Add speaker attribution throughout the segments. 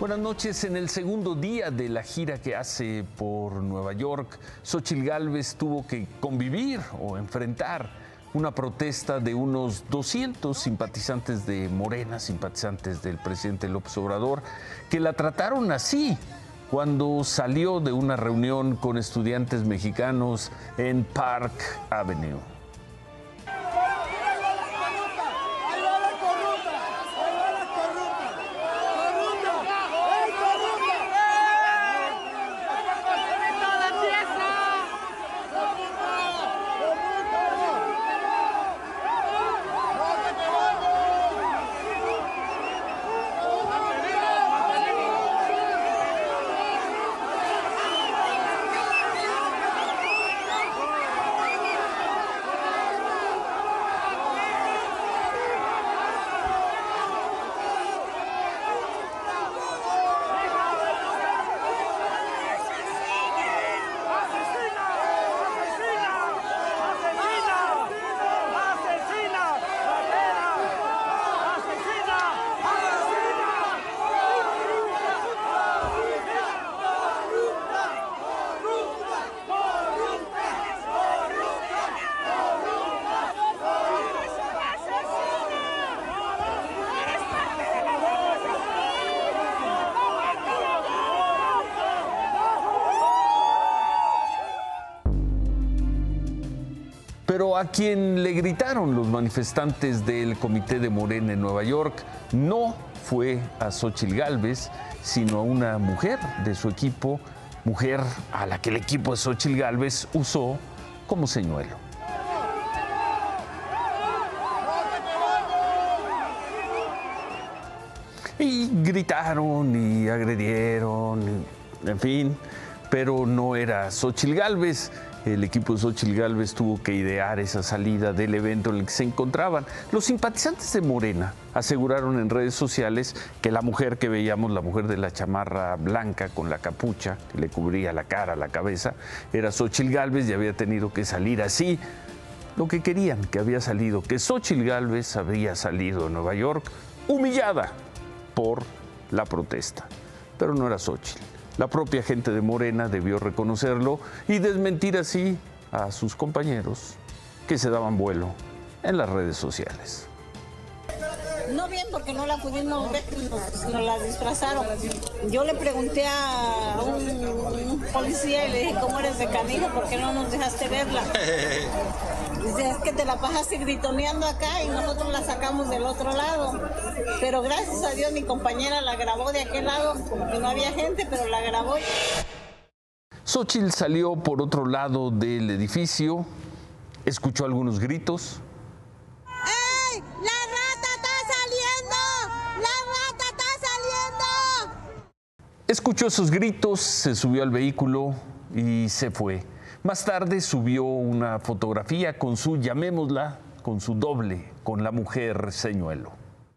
Speaker 1: Buenas noches. En el segundo día de la gira que hace por Nueva York, Xóchitl Gálvez tuvo que convivir o enfrentar una protesta de unos 200 simpatizantes de Morena, simpatizantes del presidente López Obrador, que la trataron así cuando salió de una reunión con estudiantes mexicanos en Park Avenue. Pero a quien le gritaron los manifestantes del Comité de Morena en Nueva York no fue a Xóchitl Gálvez, sino a una mujer de su equipo, mujer a la que el equipo de Xóchitl Gálvez usó como señuelo. Y gritaron y agredieron, en fin, pero no era Xóchitl Gálvez. El equipo de Xóchitl Gálvez tuvo que idear esa salida del evento en el que se encontraban. Los simpatizantes de Morena aseguraron en redes sociales que la mujer que veíamos, la mujer de la chamarra blanca con la capucha que le cubría la cara, la cabeza, era Xóchitl Gálvez y había tenido que salir así. Lo que querían que había salido, que Xóchitl Gálvez había salido de Nueva York humillada por la protesta. Pero no era Xóchitl. La propia gente de Morena debió reconocerlo y desmentir así a sus compañeros que se daban vuelo en las redes sociales.
Speaker 2: No bien, porque no la pudimos ver, nos la disfrazaron. Yo le pregunté a un policía y le dije, ¿cómo eres de canijo? ¿Por qué no nos dejaste verla? Dice, es que te la pasaste gritoneando acá y nosotros la sacamos del otro lado. Pero gracias a Dios mi compañera la grabó de aquel lado, porque no había gente, pero la grabó.
Speaker 1: Xóchitl salió por otro lado del edificio, escuchó algunos gritos.
Speaker 2: ¡Ey! ¡La rata está saliendo! ¡La rata está saliendo!
Speaker 1: Escuchó esos gritos, se subió al vehículo y se fue. Más tarde subió una fotografía con su, llamémosla, con su doble, con la mujer señuelo.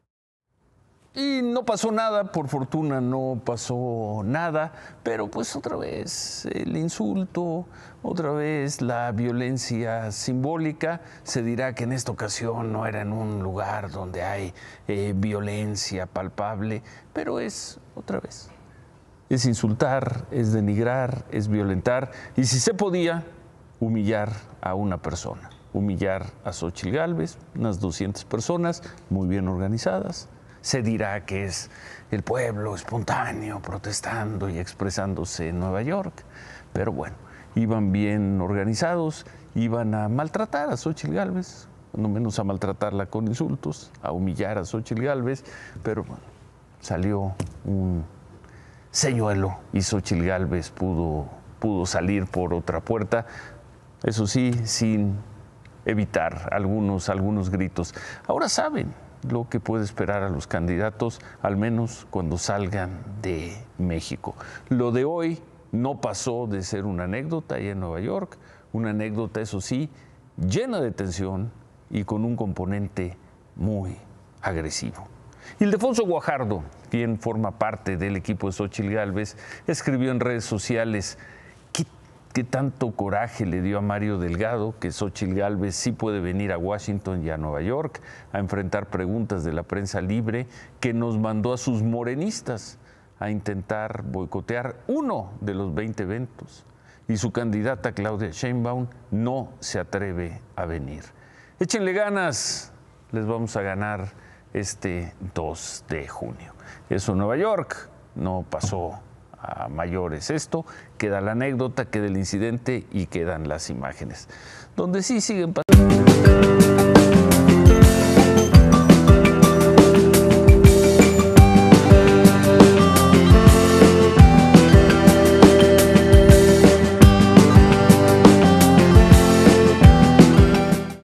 Speaker 1: Y no pasó nada, por fortuna no pasó nada, pero pues otra vez el insulto, otra vez la violencia simbólica. Se dirá que en esta ocasión no era en un lugar donde hay violencia palpable, pero es otra vez. Es insultar, es denigrar, es violentar y si se podía, humillar a una persona. Humillar a Xóchitl Gálvez, unas 200 personas muy bien organizadas. Se dirá que es el pueblo espontáneo protestando y expresándose en Nueva York, pero bueno, iban bien organizados, iban a maltratar a Xóchitl Gálvez, no menos a maltratarla con insultos, a humillar a Xóchitl Gálvez, pero bueno, salió un señuelo y Xóchitl Gálvez pudo salir por otra puerta, eso sí, sin evitar algunos gritos. Ahora saben lo que puede esperar a los candidatos, al menos cuando salgan de México. Lo de hoy no pasó de ser una anécdota allá en Nueva York, una anécdota, eso sí, llena de tensión y con un componente muy agresivo. Ildefonso Guajardo, quien forma parte del equipo de Xóchitl Gálvez, escribió en redes sociales qué tanto coraje le dio a Mario Delgado que Xóchitl Gálvez sí puede venir a Washington y a Nueva York a enfrentar preguntas de la prensa libre, que nos mandó a sus morenistas a intentar boicotear uno de los 20 eventos y su candidata Claudia Sheinbaum no se atreve a venir. Échenle ganas, les vamos a ganar este 2 de junio. Eso en Nueva York, no pasó a mayores esto, queda la anécdota, queda el incidente y quedan las imágenes. Donde sí siguen pasando